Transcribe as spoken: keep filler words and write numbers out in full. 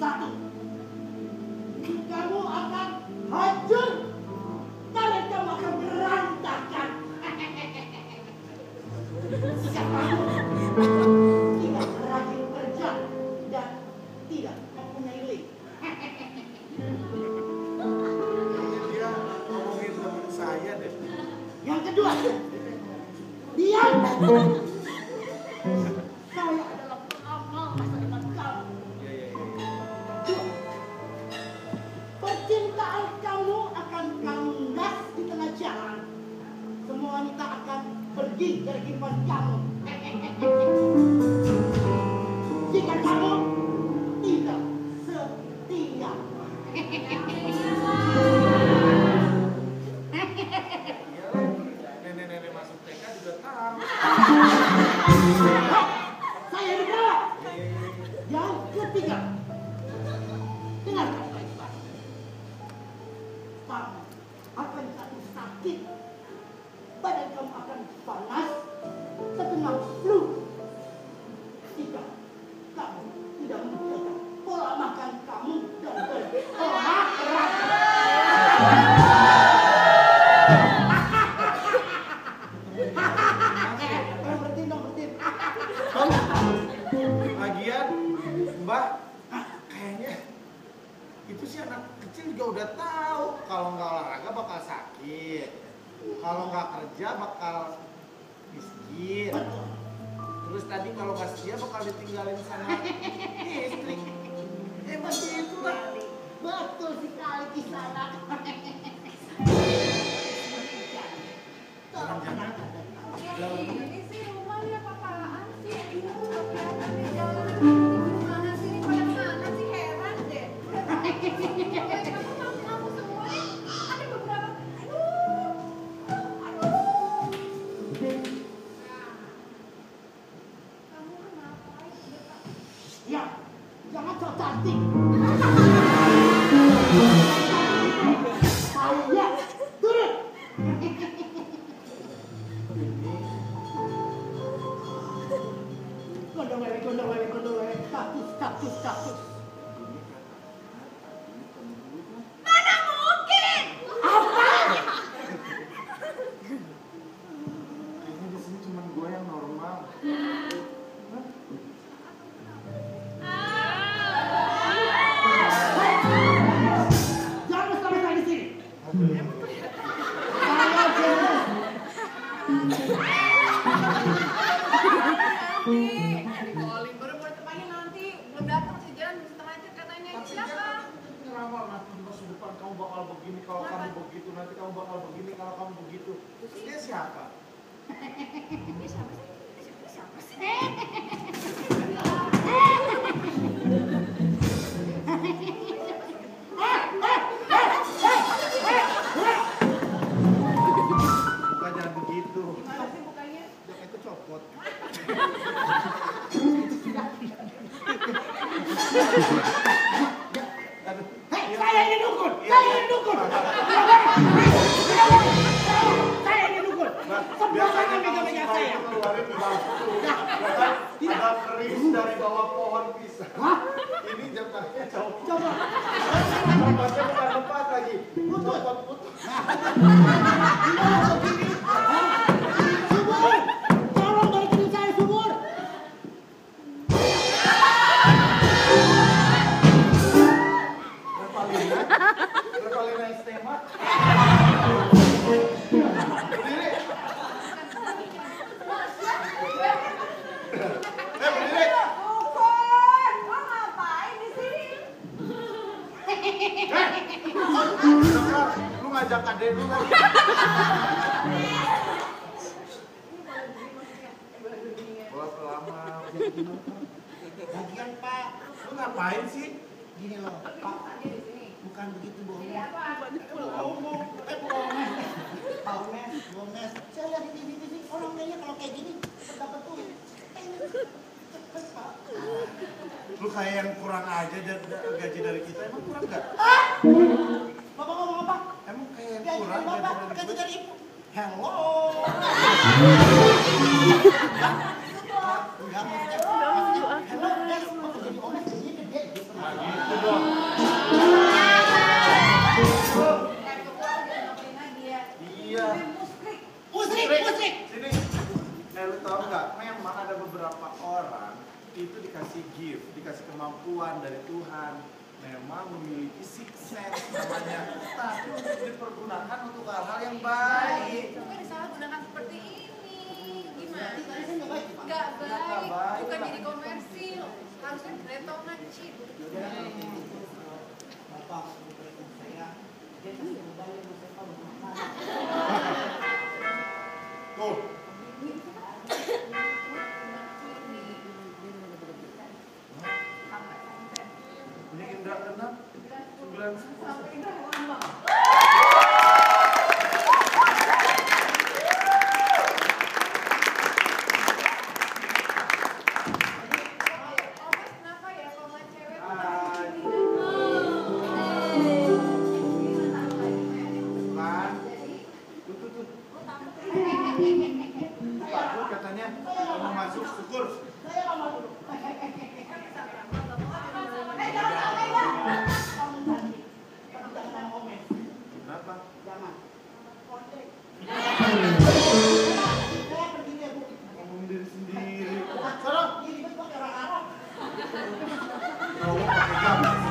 satu. Kamu akan hancur dan kamu akan berantakan. Jika kamu tidak rajin kerja dan tidak mempunyai link. Dia ngomongin teman saya deh. Yang kedua, diam. Saya adalah peramal masa depan kamu. Iya, iya, iya. Dua, percintaan kamu akan kandas di tengah jalan. Semua wanita akan pergi dari kehidupan kamu. Jika kamu tidak setia. Nenek-nenek masuk T K juga tahu. Saya juga. Yang ketiga, dengarkan baik-baik. Kamu akan jatuh sakit. Badan kamu akan panas, terkena flu. Jika kamu tidak menjaga pola makan kamu dan berolahraga. Eh, berhenti dong, berhenti. Lagian, Mbak, kayaknya itu sih anak kecil juga udah tahu kalau nggak olahraga bakal sakit, kalau nggak kerja bakal miskin. Terus tadi kalau nggak setia bakal ditinggalin sama istri. Emang gitu lah. Betul sekali di sana. Ini sih rumahnya apaan sih? Kelihatan di jalan. Mana sih ini pada mana sih, heran deh. Kamu kamu semua nih ada beberapa. Aduh, aduh. Kamu kenapa? Ya, jangan sok cantik. Saya turun. Gondong lele, gondong lele, gondong lele, kaktus, kaktus, kaktus. Mana mungkin? Apa? Kayaknya di sini cuma gue yang normal. Jangan bersama-sama di sini. Aduh. Saya jelas. Nanti dikolin baru buat depannya nanti belum datang sih, jalan setengah jam katanya. Tapi Siapa? dia ngeramal nanti di masa depan kamu bakal begini, kalau kamu begitu, nanti kamu bakal begini, kalau kamu begitu. Terus dia siapa? Dia siapa sih? Dia siapa sih? Bukan jangan begitu. Gimana sih mukanya? Jok itu copot. Aduh. Hei, saya ini dukun. Saya ini dukun. Saya ini dukun. Sembarangan megang-megang saya. Keluarin di bangku. Ada keris dari bawah pohon pisang. Hah? Ini jangkanya copot. Coba. Lepasnya bukan lepas lagi. Copot putus. Subur. Tolong balikin saya, Subur. Revalina. Revalina Estema. Berdiri. Eh, berdiri. Dukun, lo ngapain di sini? Dengar, lu ngajak adek lu lagi. Bola pelama. Lagian, Pak, Lu ngapain sih? gini loh, Pak. Bukan begitu, bohong. Jadi apa? Bohong. Eh, bohong. Pak Mes, bohong Mes. Saya lihat di T V sih, orang kayaknya kalau kayak gini cepet dapet tuh. Eh, cepet, Pak. Lu kayak yang kurang aja da- da- gaji dari kita, emang kurang gak? Ah! Bapak ngomong apa? Emang kayak yang Gaji kurang dari Bapak, gaji gaji dari dari Ibu. Hello. Enggak, maksudnya, maksudnya, hello, Des. Maksudnya, oh, Mes, gajinya gede. Gitu. Nah, gitu kemampuan dari Tuhan, memang memiliki six sense namanya, tapi untuk dipergunakan untuk hal-hal yang baik. Bukan disalahgunakan seperti ini. Gimana? Berarti nggak baik, Pak. Nggak Nggak baik. baik. Bukan jadi komersil. Harusnya retongan chip. Bapak memberikan saya, dia kasih modalnya sama saya kalau makan. Tuh, ini Indra keenam, sembilan sepuluh. Sampai Indra lama. Omes kenapa ya kalau nggak cewek tuh Hai. Kan? Tuh, tuh, tuh. Takut katanya mau masuk syukur. Saya nggak mau dulu. Jangan sama Omes. Kenapa? Jangan. Saya pergi dia Bu. Ngomong diri sendiri. Sana, ini pakai orang Arab. Ngomong pakai jam.